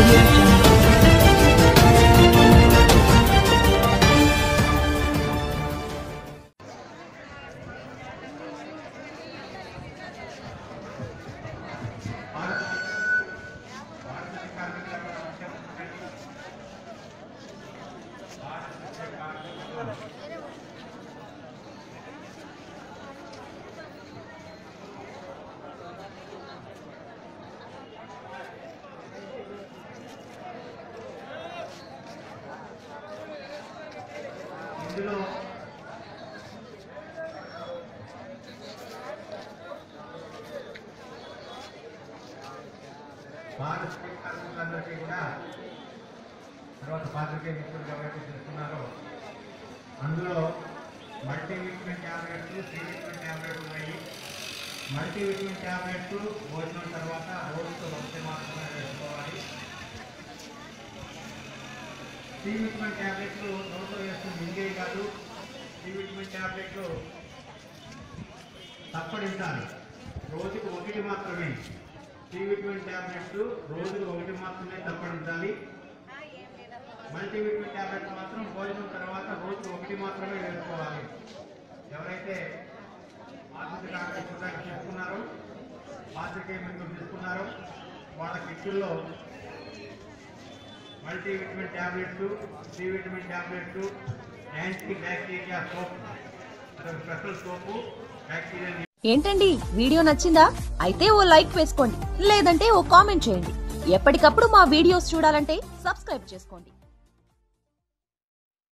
Audio Jungle. ఇందులో భారత కార్మికులందరికీ కూడా తర్వాత పాత్రికేయ మిత్రులు ఎవరైతే చేస్తున్నారో అందులో మల్టీవిటమిన్ ట్యాబ్లెట్స్, సివిటమిన్ ట్యాబ్లెట్స్ ఉన్నాయి. మల్టీవిటమిన్ ట్యాబ్లెట్స్ భోజనం తర్వాత రోజుతో ఒకటి మాత్రమే వేసుకోవాలి. సి విటమిన్ ట్యాబ్లెట్లు నోట్లో వేసుకుని మింగేవి కాదు. సి విటమిన్ ట్యాబ్లెట్లు తప్పడించాలి. రోజుకు ఒకటి మాత్రమే. సి విటమిన్ ట్యాబ్లెట్స్ రోజుకు ఒకటి మాత్రమే తప్పడించాలి. మల్టీవిటమిన్ ట్యాబ్లెట్స్ మాత్రం భోజనం తర్వాత రోజుకు ఒకటి మాత్రమే వేసుకోవాలి. ఎవరైతే ఆర్థిక కార్యక్రమాలు తీసుకున్నారో, పాత్రికేయ మిత్రులు తీసుకున్నారో వాళ్ళ కిట్టుల్లో multivitamin tablets, C vitamin tablets, anti bacteria soap, special soap bacteria. ఏంటండి వీడియో నచ్చిందా? అయితే ఓ లైక్ వేసుకోండి, లేదంటే ఓ కామెంట్ చేయండి. ఎప్పటికప్పుడు మా వీడియోస్ చూడాలంటే సబ్స్క్రైబ్ చేసుకోండి.